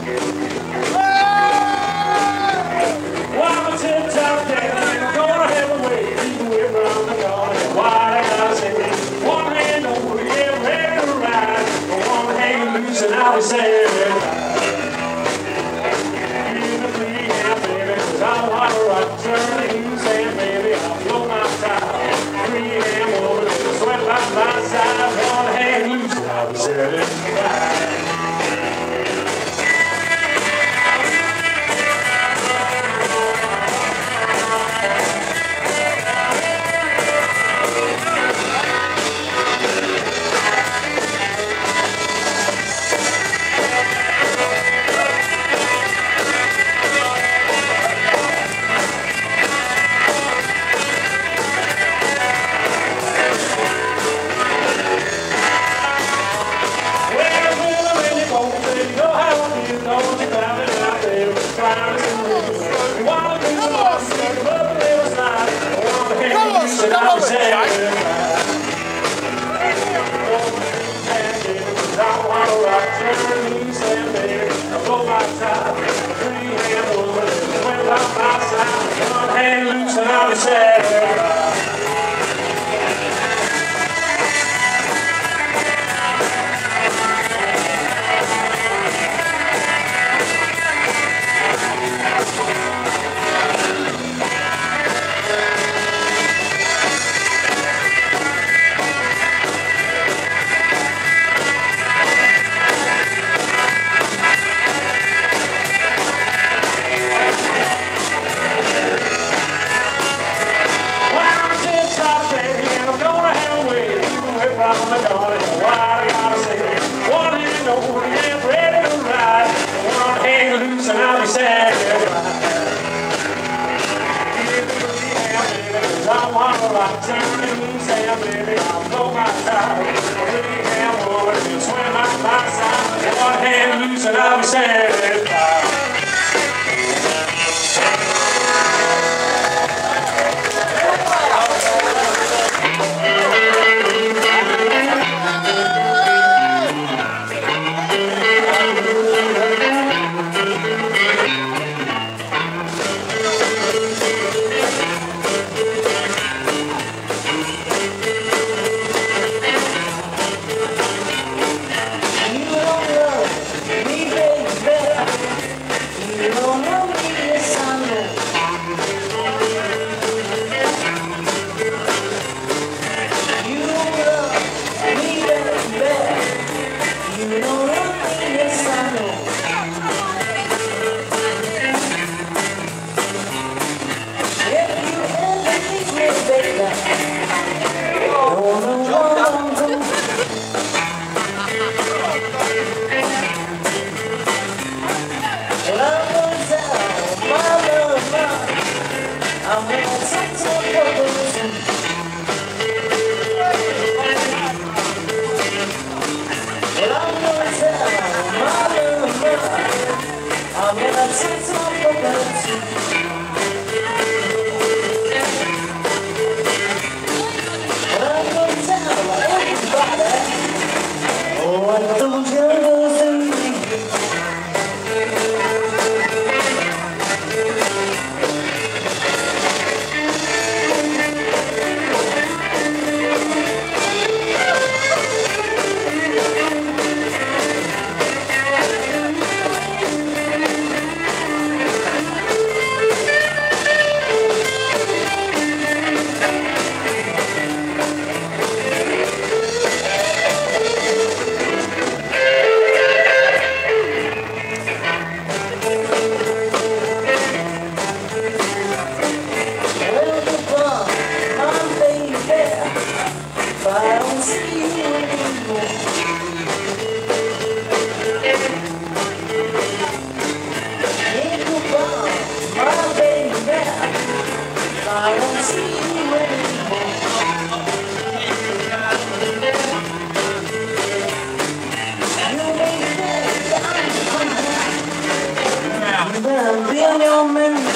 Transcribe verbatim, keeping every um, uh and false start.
Well, I'm a tip-top dancer, I'm gonna have a way, even with around the corner. What I gotta say, one hand over, yeah, ready to ride. One hand loose and I'll be saying, give me three hand, baby, cause I wanna rock, turn loose and baby, I'll blow my top. Three hand over, sweat by my side, one hand loose and I'll be saying, and I'll be saying Be on your man.